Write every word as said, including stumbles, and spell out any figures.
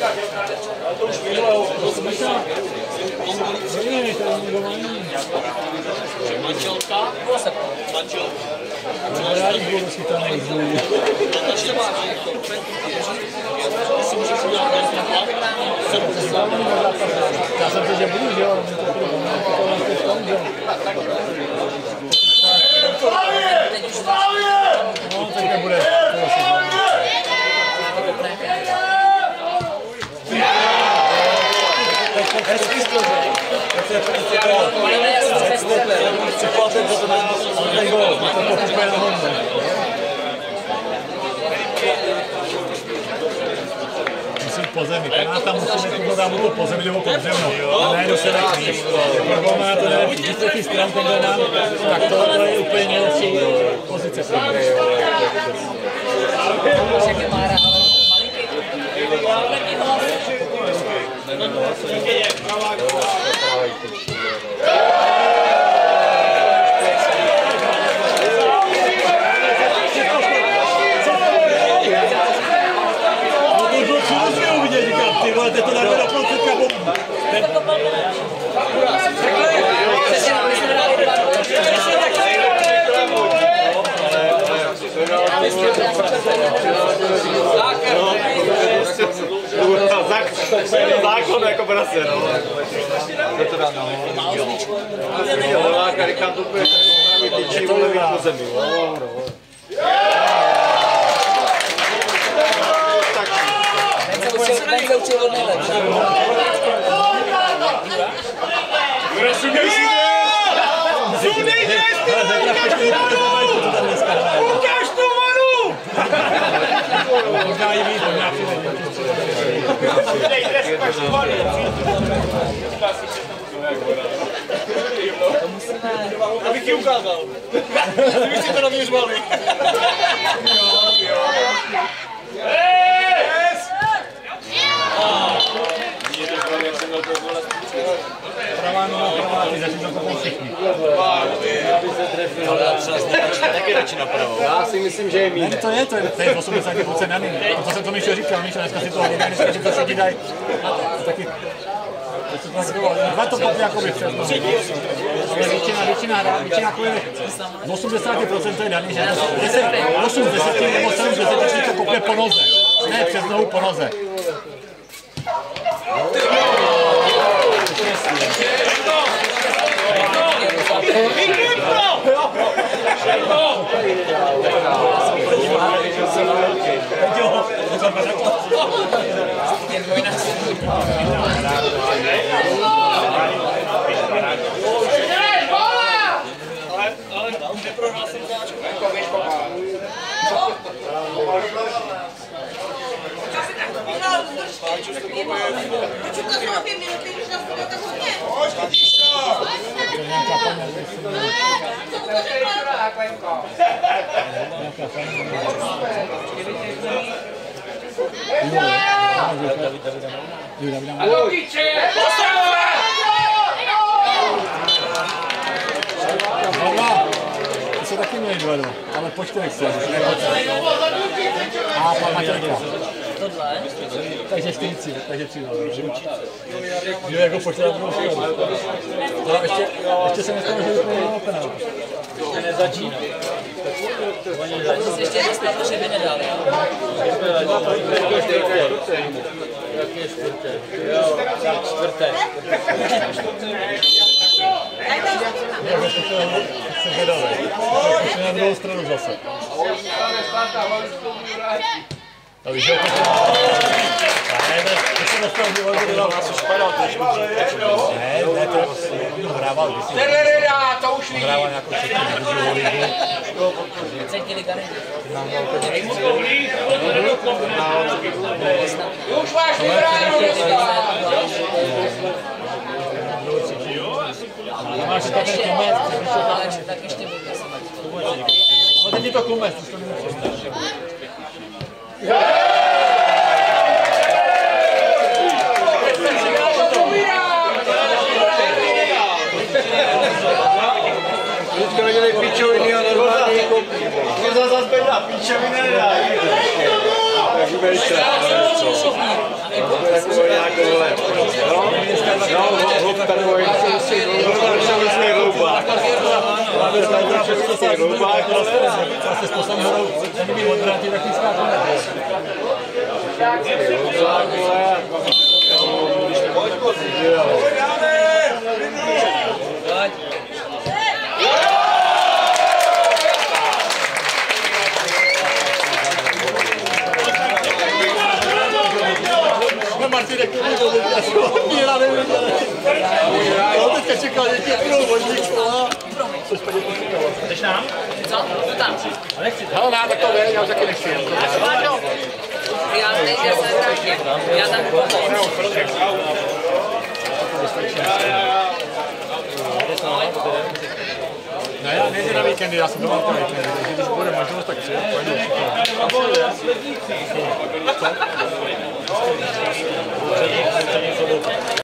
To už minulého. Manželka? Manželka. Já jich budu si to nejzůj. Já jsem si, že budu, že jo, ale to bude tam, že no, teď nebude. Hezký jsi to řekl. Překvapil, že to není gól, to pokupuje na hodně. Musím po zemi, Kanát tam musíme tuto dámu to po zemi nebo po zemnou. A najednou se nekříš. Jako gól má to nejlepší. Když se ty stran ten gól mám, tak to je úplně nejlepší pozice. Ty to dáme do procetka bombu. Zákon jako prase, no. Je to dáno. Levá karika to bude tyčí, vole, víc po zemi. Ten se učil od nejlepší. Sundej si jde! Sundej jde! Ukáž tu manu! Možná i víc, možná Sundej jde, ukáž tu manu! Abych ti ukázal. Kdyby si to naměřovali. Pravá noha, pravá, ty začíná to všichni. Taky radši na pravou. Já si myslím, že je míne. Ne, to je, to je, to je osmdesát procent na míne. To, co jsem to Míšo říkal, Míšo, dneska si to hodí, dneska si to všichni dají. To taky... Dva to potom jakoby přes nohu. Ale většina, většina hra, většina jako je z osmdesát procent to je daný, že osm z deseti nebo sedm z deseti to kopne po noze. Ne přes nohu, po noze. Neprohrál jsem záčku. To se taky měli dva, ale po čtyřech se, ne po čtyřech. A pan Matějka. Takže čtyři, takže tři. Jo, jako počítá druhou stranu. Ještě, ještě se nestalo, že úplně nemá penál. To nezačíná. Ještě nestalo, že by nedali. Jaký je čtvrté? Jo, čtvrté. Se vydali. Ještě na druhou stranu zase. Ale že to ne, to se dostal v životě, dělal nás už padal trošku. Ne, ne, to hrával vysvětl. To už vidí. Hrával nějakou třetí druhou ligu. Třetí liga není. Už máš vybráno dostat. Máš tak ten kumec. Tak ještě budu se mať. No teď je to kumec, už to nemůžeš. Teďka viděli píčoviny a normální kopí. To zase zbědá, píčoviny nedá. Takže velice. takový nějaký vole. No, no, hlup takový všeobecný hloubák. Všeobecný hloubák, ale... Zase s poslední horou, ten by odvrátil takový skákové. Hloubák, vole. Martine, Míra neviděl. Já teďka čekal, že tě budou vodníčku, a... Což tady počekal. Jdeš nám? Co? Jdu tam. Hele, nám tak to vede, já už taky nechci. Já nejde se taky. Já tam pomoct. No já nejde na víkendy, já jsem doma na víkendy, takže když bude možnost, tak přijde, pojdu.